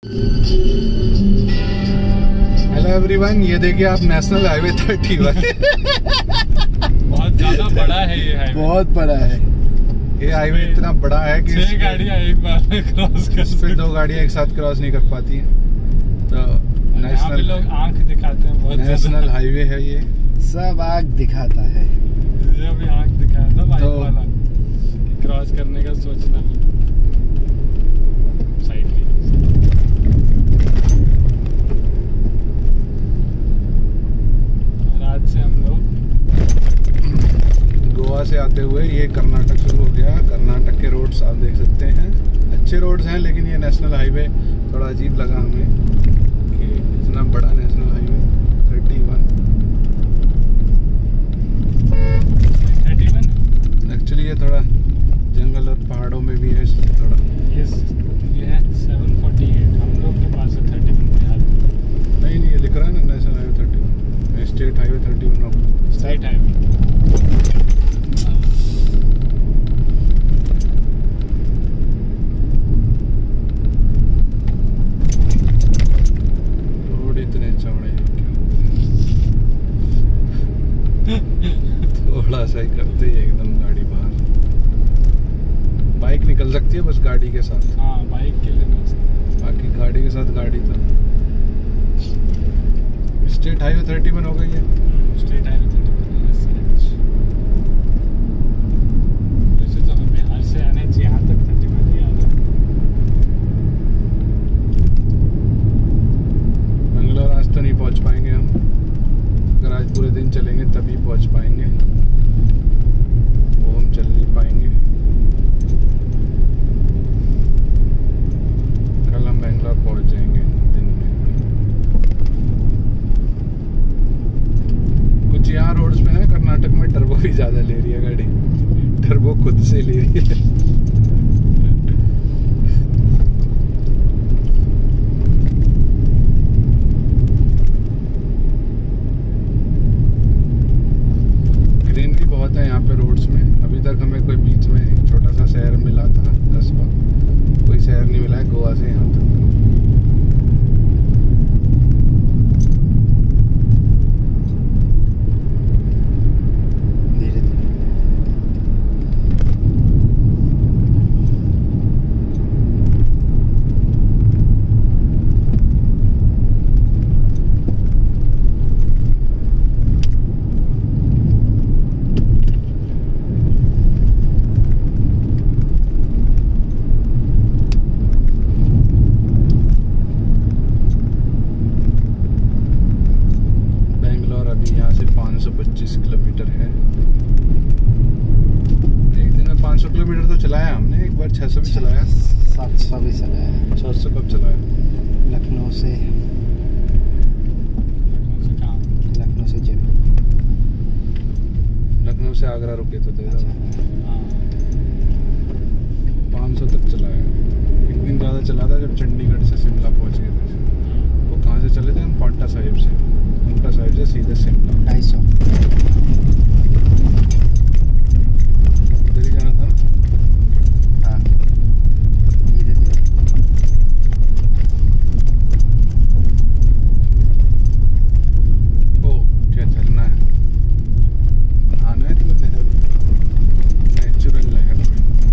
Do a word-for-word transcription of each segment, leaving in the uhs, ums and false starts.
Hello everyone, ये देखिए आप नेशनल हाईवे थर्टी वन। बहुत ज्यादा बड़ा है ये हाईवे, बहुत बड़ा है ये हाईवे। इतना बड़ा है कि छह गाड़ियां एक बार क्रॉस कर, इस पे दो गाड़ियां एक साथ क्रॉस नहीं कर पाती हैं। तो नेशनल लोग आंख दिखाते हैं बहुत। नेशनल हाईवे है ये, सब आंख दिखाता है। ये भी आंख दिखाया था बाइक तो, वाला, क्रॉस करने का सोचना भी। साइड और आज से हम लोग गोवा से आते हुए ये कर्नाटक शुरू हो गया। कर्नाटक के रोड्स आप देख सकते हैं, अच्छे रोड्स हैं, लेकिन ये नेशनल हाईवे थोड़ा अजीब लगा हमें कि इतना बड़ा national highway thirty one. Thirty one actually ये थोड़ा जंगल और पहाड़ों में भी है, इसलिए थोड़ा ये ये है सेवन फोर्टी एट। हम लोग के पास है थर्टी वन बिहार। नहीं नहीं ये लिख रहा है ना national highway thirty one, state highway thirty one होगा। स्टेट हाईवे रोड इतने चौड़े हैं क्यों? थोड़ा सा ही करते ही एकदम गाड़ी बाहर। बाइक निकल सकती है बस गाड़ी के साथ, हाँ बाइक के लिए मस्त है। बाकी गाड़ी के साथ गाड़ी तो। स्टेट हाईवे थर्टी वन हो गई है। स्टेट हाईवे थर्टी वन सच। वैसे तो हम बिहार से आने चाहिए, यहाँ तक थर्टी वन ही आना। बेंगलोर आज तो नहीं पहुँच पाएंगे हम, अगर आज पूरे दिन चलेंगे तभी पहुँच पाएंगे, वो हम चल नहीं पाएंगे। कल हम बेंगलोर पहुँच जाएंगे दिन में। कुछ यहाँ रोड्स पे है कर्नाटक में टर्बो भी ज़्यादा ले रही है गाड़ी, टर्बो खुद से ले रही है। ग्रीनरी बहुत है यहाँ पे रोड्स में। अभी तक हमें कोई बीच में एक छोटा सा शहर मिला था, कस्बा, कोई शहर नहीं मिला है गोवा से यहाँ तक। धीरे धीरे बेंगलोर अभी यहाँ से पाँच सौ पच्चीस किलोमीटर है। एक दिन में पाँच सौ किलोमीटर तो चलाया हमने, एक बार छह सौ भी चलाया। सात सौ भी चलाया। छह सौ कब चलाया? लखनऊ से लखनऊ से कहाँ? लखनऊ से जयपुर। लखनऊ से आगरा रुके थे तो हाँ पाँच सौ तक चलाया। एक दिन ज़्यादा चला था जब चंडीगढ़ से शिमला पहुँच गए थे। वो कहाँ से चले थे हम? पांटा साहिब से। पांटा साहिब से सीधे शिमला। ढाई सौ। इधर ही जाना था ना? हाँ धीरे धीरे। ओ क्या चलना है? नहाना है तुम्हें नहर में, नेचुरल नहर में।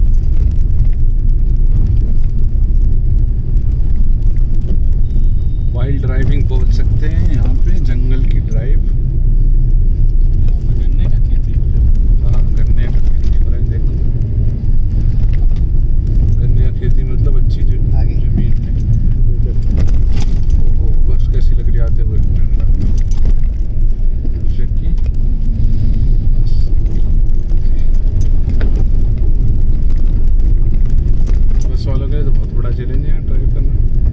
वाइल्ड ड्राइविंग बोल सकते हैं यहाँ पे, जंगल की ड्राइव। गन्ने का खेती हो रहा हाँ गन्ने का खेती हो रहा है, देखो गन्ने का खेती मतलब अच्छी जो आगे। जमीन है। वो बस कैसी लग रही आते हुए ठंडा की। बस वालों के लिए तो बहुत बड़ा चैलेंज है ड्राइव करना।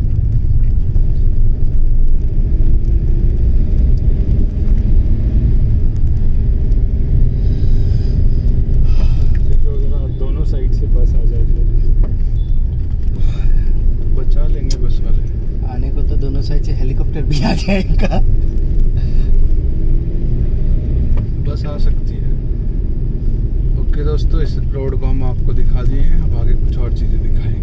दोनों साइड से बस आ जाए फिर बचा लेंगे बस वाले। आने को तो दोनों साइड से हेलीकॉप्टर भी आ जाएगा। बस आ सकती है। ओके दोस्तों, इस रोड को हम आपको दिखा दिए हैं, अब आगे कुछ और चीज़ें दिखाएंगे।